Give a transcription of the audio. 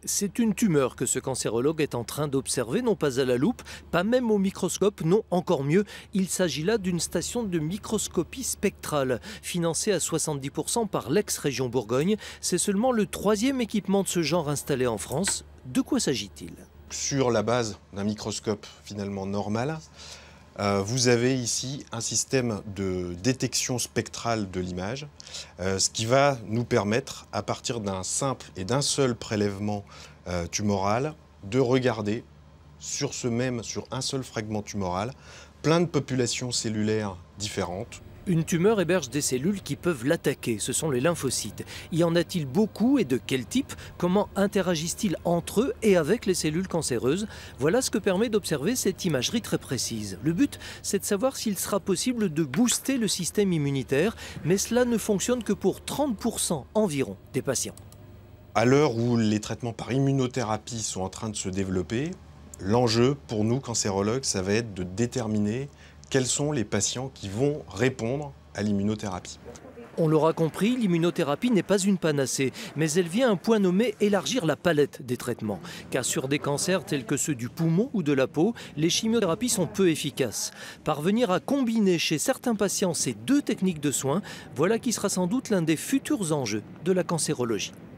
C'est une tumeur que ce cancérologue est en train d'observer, non pas à la loupe, pas même au microscope, non, encore mieux. Il s'agit là d'une station de microscopie spectrale, financée à 70% par l'ex-région Bourgogne. C'est seulement le 3e équipement de ce genre installé en France. De quoi s'agit-il ? Sur la base d'un microscope finalement normal, vous avez ici un système de détection spectrale de l'image, ce qui va nous permettre, à partir d'un simple et d'un seul prélèvement tumoral, de regarder sur un seul fragment tumoral, plein de populations cellulaires différentes. Une tumeur héberge des cellules qui peuvent l'attaquer, ce sont les lymphocytes. Y en a-t-il beaucoup et de quel type? Comment interagissent-ils entre eux et avec les cellules cancéreuses? Voilà ce que permet d'observer cette imagerie très précise. Le but, c'est de savoir s'il sera possible de booster le système immunitaire, mais cela ne fonctionne que pour 30% environ des patients. À l'heure où les traitements par immunothérapie sont en train de se développer, l'enjeu pour nous, cancérologues, ça va être de déterminer quels sont les patients qui vont répondre à l'immunothérapie. On l'aura compris, l'immunothérapie n'est pas une panacée, mais elle vient à un point nommé élargir la palette des traitements. Car sur des cancers tels que ceux du poumon ou de la peau, les chimiothérapies sont peu efficaces. Parvenir à combiner chez certains patients ces deux techniques de soins, voilà qui sera sans doute l'un des futurs enjeux de la cancérologie.